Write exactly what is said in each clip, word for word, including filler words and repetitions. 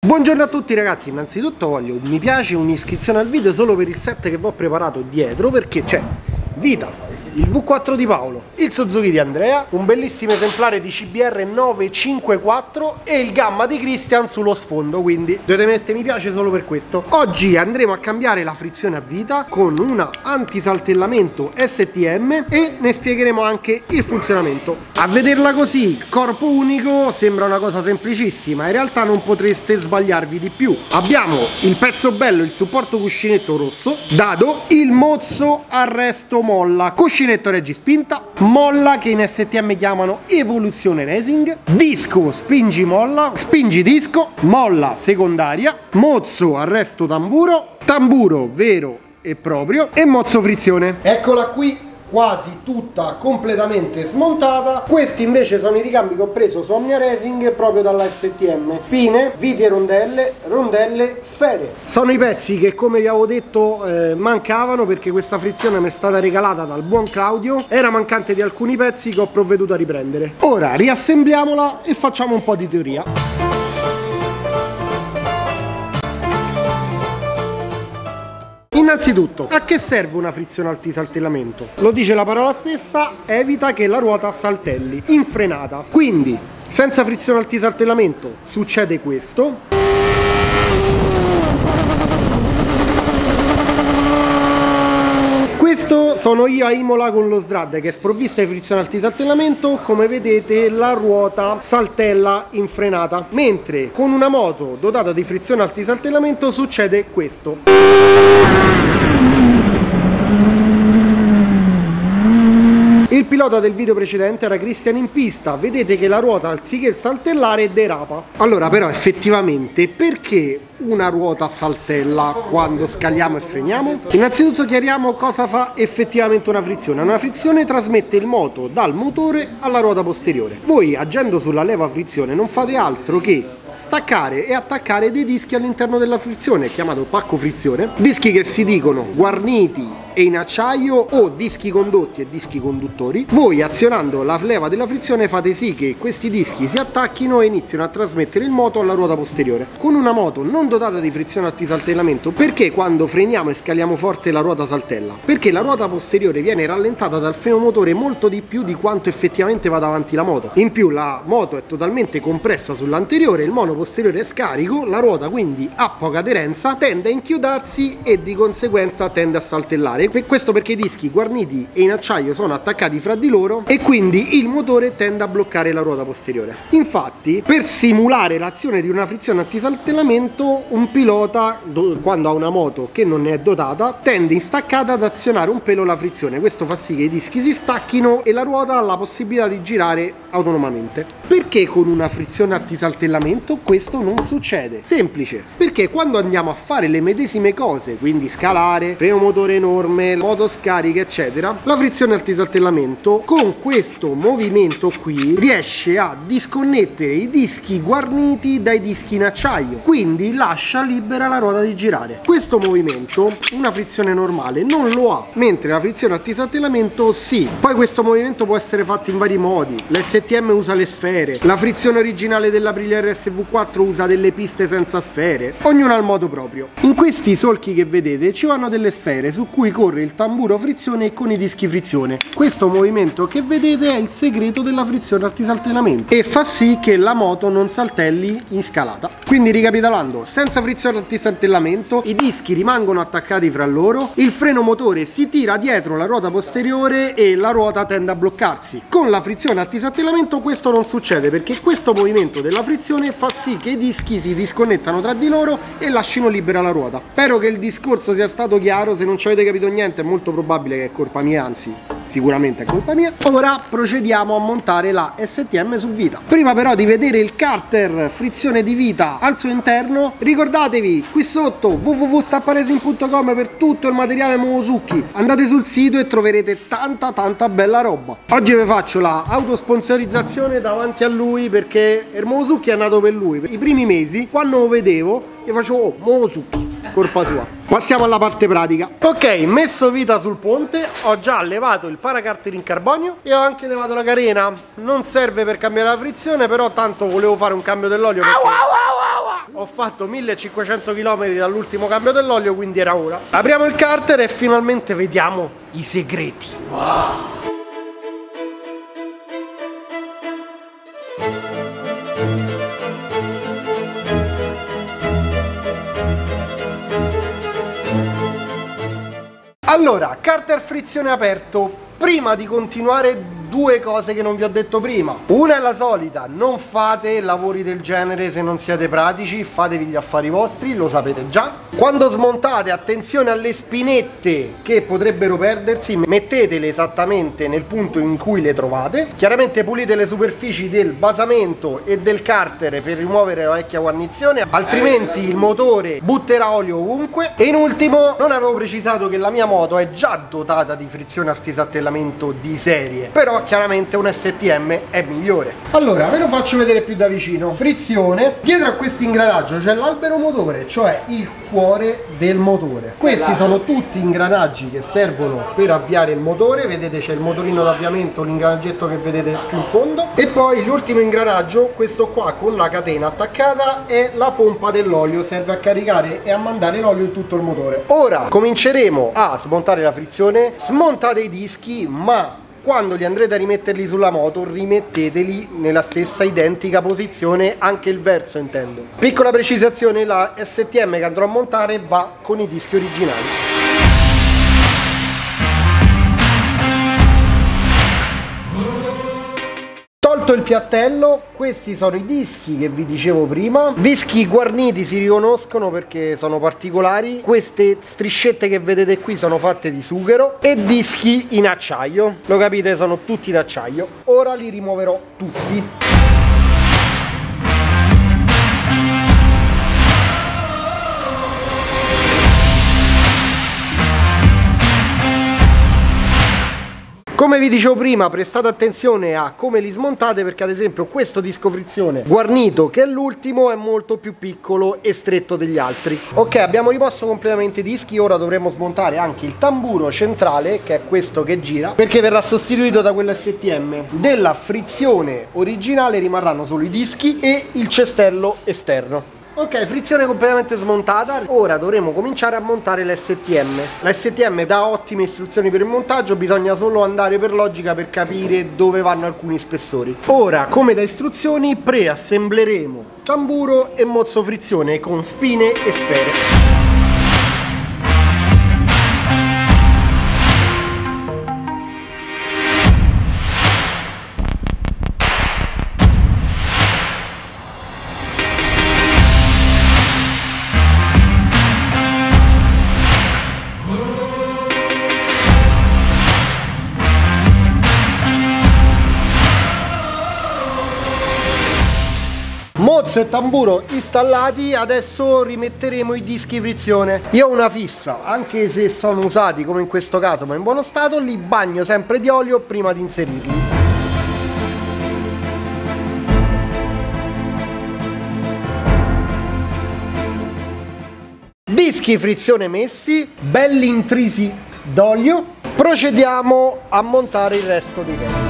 Buongiorno a tutti ragazzi, innanzitutto voglio un mi piace, un'iscrizione al video solo per il set che vi ho preparato dietro, perché c'è Vita, il V quattro di Paolo, il Suzuki di Andrea, un bellissimo esemplare di C B R nove cinque quattro e il Gamma di Christian sullo sfondo, quindi dovete mettere mi piace solo per questo. Oggi andremo a cambiare la frizione a vita con una antisaltellamento S T M e ne spiegheremo anche il funzionamento. A vederla così, corpo unico, sembra una cosa semplicissima, in realtà non potreste sbagliarvi di più. Abbiamo il pezzo bello, il supporto cuscinetto rosso, dado il mozzo arresto molla, cuscinetto reggispinta, molla che in S T M chiamano evoluzione racing, disco spingi molla, spingi disco, molla secondaria, mozzo arresto tamburo, tamburo vero e proprio e mozzo frizione. Eccola qui, quasi tutta completamente smontata. Questi invece sono i ricambi che ho preso su Omnia Racing proprio dalla S T M: pine, viti e rondelle, rondelle, sfere. Sono i pezzi che, come vi avevo detto, eh, mancavano, perché questa frizione mi è stata regalata dal buon Claudio, era mancante di alcuni pezzi che ho provveduto a riprendere. Ora riassembliamola e facciamo un po' di teoria. Innanzitutto, a che serve una frizione antisaltellamento? Lo dice la parola stessa, evita che la ruota saltelli in frenata. Quindi, senza frizione antisaltellamento succede questo. Questo sono io a Imola con lo S R A D che è sprovvista di frizione antisaltellamento. Come vedete la ruota saltella in frenata, mentre con una moto dotata di frizione antisaltellamento succede questo. Il pilota del video precedente era Christian in pista, vedete che la ruota anziché saltellare derapa. Allora però effettivamente perché una ruota saltella quando scaliamo e freniamo? Innanzitutto chiariamo cosa fa effettivamente una frizione. Una frizione trasmette il moto dal motore alla ruota posteriore. Voi agendo sulla leva frizione non fate altro che staccare e attaccare dei dischi all'interno della frizione, chiamato pacco frizione, dischi che si dicono guarniti e in acciaio o dischi condotti e dischi conduttori. Voi azionando la leva della frizione fate sì che questi dischi si attacchino e iniziano a trasmettere il moto alla ruota posteriore. Con una moto non dotata di frizione antisaltellamento, perché quando freniamo e scaliamo forte la ruota saltella? Perché la ruota posteriore viene rallentata dal freno motore molto di più di quanto effettivamente vada avanti la moto. In più la moto è totalmente compressa sull'anteriore, il mono posteriore è scarico, la ruota quindi ha poca aderenza, tende a inchiodarsi e di conseguenza tende a saltellare. Per questo perché i dischi guarniti e in acciaio sono attaccati fra di loro e quindi il motore tende a bloccare la ruota posteriore. Infatti, per simulare l'azione di una frizione antisaltellamento, un pilota quando ha una moto che non ne è dotata tende in staccata ad azionare un pelo la frizione. Questo fa sì che i dischi si stacchino e la ruota ha la possibilità di girare autonomamente. Perché con una frizione antisaltellamento questo non succede? Semplice, perché quando andiamo a fare le medesime cose, quindi scalare, freno motore enorme, motoscariche eccetera, la frizione antisaltellamento con questo movimento qui riesce a disconnettere i dischi guarniti dai dischi in acciaio, quindi lascia libera la ruota di girare. Questo movimento una frizione normale non lo ha, mentre la frizione antisaltellamento sì. Poi questo movimento può essere fatto in vari modi. L'S T M usa le sfere, la frizione originale dell'Aprilia R S V quattro usa delle piste senza sfere, ognuno ha il modo proprio. In questi solchi che vedete ci vanno delle sfere su cui corre il tamburo frizione con i dischi frizione. Questo movimento che vedete è il segreto della frizione antisaltellamento e fa sì che la moto non saltelli in scalata. Quindi ricapitolando, senza frizione antisaltellamento i dischi rimangono attaccati fra loro, il freno motore si tira dietro la ruota posteriore e la ruota tende a bloccarsi. Con la frizione antisaltellamento questo non succede, perché questo movimento della frizione fa sì che i dischi si disconnettano tra di loro e lasciano libera la ruota. Spero che il discorso sia stato chiaro. Se non ci avete capito niente è molto probabile che è colpa mia, anzi sicuramente è colpa mia. Ora procediamo a montare la S T M su Vita. Prima però di vedere il carter frizione di Vita al suo interno, ricordatevi qui sotto w w w punto stapparesin punto com per tutto il materiale Momosuki. Andate sul sito e troverete tanta tanta bella roba. Oggi vi faccio la autosponsorizzazione davanti a lui, perché il Momosuki è nato per lui. I primi mesi quando lo vedevo gli facevo oh, Momosuki, colpa sua. Passiamo alla parte pratica. Ok, messo Vita sul ponte, ho già levato il paracarter in carbonio e ho anche levato la carena. Non serve per cambiare la frizione, però tanto volevo fare un cambio dell'olio perché... Ho fatto millecinquecento chilometri dall'ultimo cambio dell'olio, quindi era ora. Apriamo il carter e finalmente vediamo i segreti. Wow! Allora, carter frizione aperto. Prima di continuare, due cose che non vi ho detto prima. Una è la solita: non fate lavori del genere se non siete pratici, fatevi gli affari vostri, lo sapete già. Quando smontate, attenzione alle spinette che potrebbero perdersi, mettetele esattamente nel punto in cui le trovate. Chiaramente pulite le superfici del basamento e del carter per rimuovere la vecchia guarnizione, altrimenti il motore butterà olio ovunque. E in ultimo, non avevo precisato che la mia moto è già dotata di frizione antisaltellamento di serie, però chiaramente un S T M è migliore. Allora ve lo faccio vedere più da vicino. Frizione. Dietro a questo ingranaggio c'è l'albero motore, cioè il cuore del motore. Questi sono tutti ingranaggi che servono per avviare il motore. Vedete, c'è il motorino d'avviamento, l'ingranaggetto che vedete più in fondo, e poi l'ultimo ingranaggio, questo qua con la catena attaccata, è la pompa dell'olio, serve a caricare e a mandare l'olio in tutto il motore. Ora cominceremo a smontare la frizione. Smontate i dischi, ma quando li andrete a rimetterli sulla moto, rimetteteli nella stessa identica posizione, anche il verso intendo. Piccola precisazione: la S T M che andrò a montare va con i dischi originali. Tolto il piattello, questi sono i dischi che vi dicevo prima. Dischi guarniti, si riconoscono perché sono particolari. Queste striscette che vedete qui sono fatte di sughero, e dischi in acciaio, lo capite, sono tutti d'acciaio. Ora li rimuoverò tutti. Come vi dicevo prima, prestate attenzione a come li smontate, perché ad esempio questo disco frizione guarnito, che è l'ultimo, è molto più piccolo e stretto degli altri. Ok, abbiamo rimosso completamente i dischi. Ora dovremo smontare anche il tamburo centrale, che è questo che gira, perché verrà sostituito da quello S T M. Della frizione originale rimarranno solo i dischi e il cestello esterno. Ok, frizione completamente smontata. Ora dovremo cominciare a montare l'S T M. La S T M dà ottime istruzioni per il montaggio, bisogna solo andare per logica per capire dove vanno alcuni spessori. Ora, come da istruzioni, preassembleremo tamburo e mozzo frizione con spine e sfere. Mozzo e tamburo installati, adesso rimetteremo i dischi frizione. Io ho una fissa: anche se sono usati come in questo caso ma in buono stato, li bagno sempre di olio prima di inserirli. Dischi frizione messi, belli intrisi d'olio, procediamo a montare il resto dei pezzi.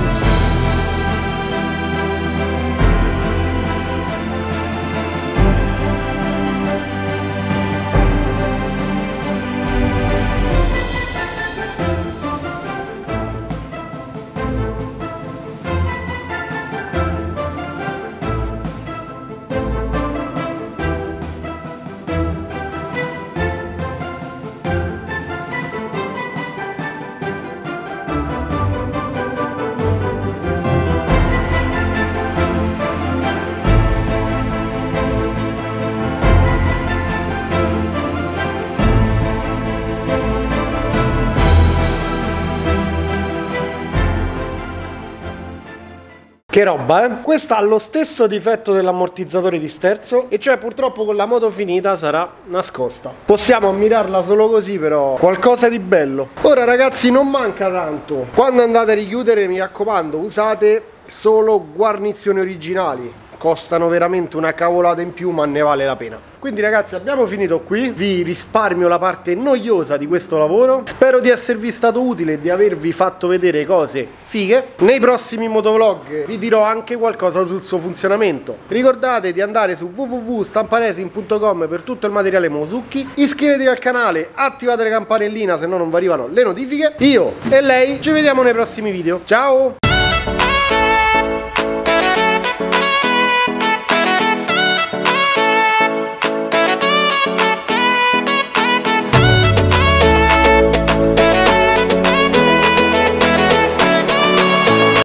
Che roba, eh? Questa ha lo stesso difetto dell'ammortizzatore di sterzo, e cioè purtroppo con la moto finita sarà nascosta. Possiamo ammirarla solo così, però qualcosa di bello. Ora ragazzi, non manca tanto. Quando andate a richiudere, mi raccomando, usate solo guarnizioni originali. costano veramente una cavolata in più, ma ne vale la pena. Quindi ragazzi, abbiamo finito qui, vi risparmio la parte noiosa di questo lavoro, spero di esservi stato utile e di avervi fatto vedere cose fighe. Nei prossimi motovlog vi dirò anche qualcosa sul suo funzionamento. Ricordate di andare su w w w punto stamparesin punto com per tutto il materiale Mosucchi, iscrivetevi al canale, attivate la campanellina se no non vi arrivano le notifiche. Io e lei ci vediamo nei prossimi video, ciao!